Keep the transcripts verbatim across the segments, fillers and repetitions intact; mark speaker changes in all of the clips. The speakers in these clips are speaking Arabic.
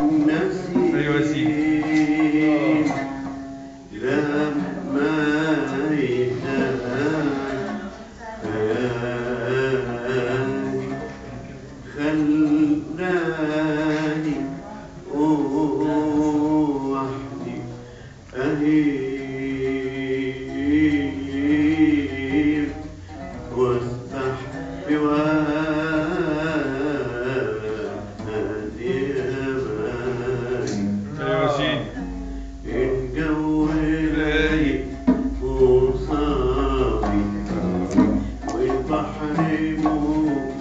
Speaker 1: نسيم
Speaker 2: أيوة يا سيدي.
Speaker 1: لما يتهان خيالي خلاني وحدي أهيب واسبح بوادي أماني.
Speaker 2: أيوة يا سيدي.
Speaker 1: الجو رايق وصافي والبحر موج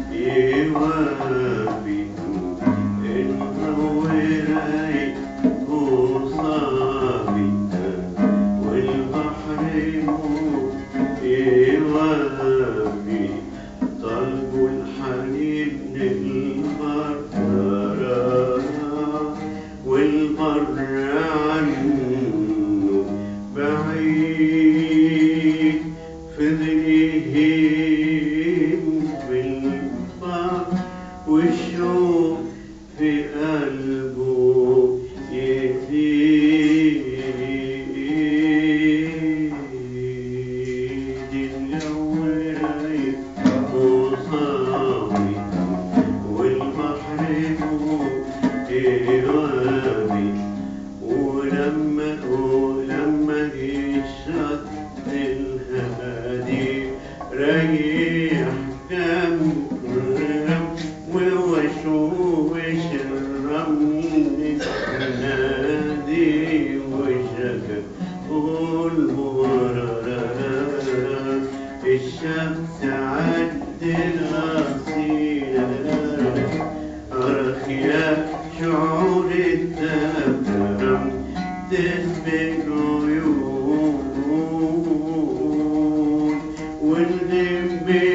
Speaker 1: يوافي. الجو رايق وصافي والبحر موج يوافي. طلبوا الحنين للبر والبر عنه بعيد. فضليهم بالبحر والشوق في قلبه يزيد. الجو رايق وصافي والبحر موج يوافي. ولما ولما الشط الهادي ريح كم ووشوش الرمل نادي وشكى والمرارات. الشمس عدل أصيلة أرخيا شعور التكرم تسبق عيون والغيم